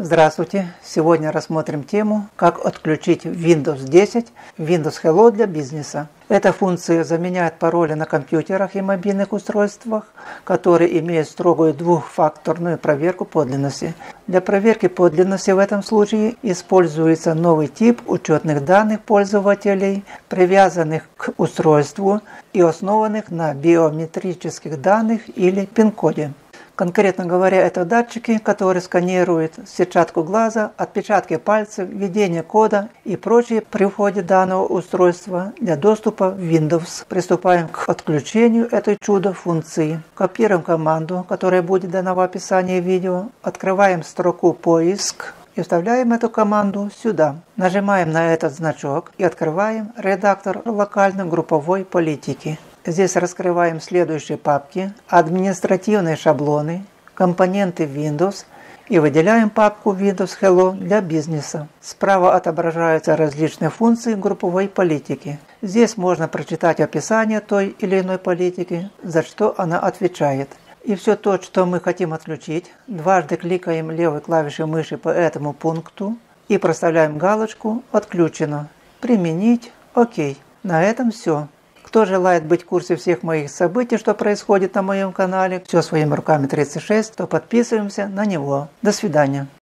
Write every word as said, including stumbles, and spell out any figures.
Здравствуйте! Сегодня рассмотрим тему, как отключить Windows десять Windows Hello для бизнеса. Эта функция заменяет пароли на компьютерах и мобильных устройствах, которые имеют строгую двухфакторную проверку подлинности. Для проверки подлинности в этом случае используется новый тип учетных данных пользователей, привязанных к устройству и основанных на биометрических данных или пин-коде. Конкретно говоря, это датчики, которые сканируют сетчатку глаза, отпечатки пальцев, введение кода и прочее при входе данного устройства для доступа в Windows. Приступаем к отключению этой чудо-функции. Копируем команду, которая будет дана в описании видео, открываем строку «Поиск» и вставляем эту команду сюда. Нажимаем на этот значок и открываем редактор локальной групповой политики. Здесь раскрываем следующие папки: административные шаблоны, компоненты Windows, и выделяем папку Windows Hello для бизнеса. Справа отображаются различные функции групповой политики. Здесь можно прочитать описание той или иной политики, за что она отвечает. И все то, что мы хотим отключить, дважды кликаем левой клавишей мыши по этому пункту и проставляем галочку «Отключено». Применить. ОК. На этом все. Кто желает быть в курсе всех моих событий, что происходит на моем канале, все своими руками тридцать шесть, то подписываемся на него. До свидания.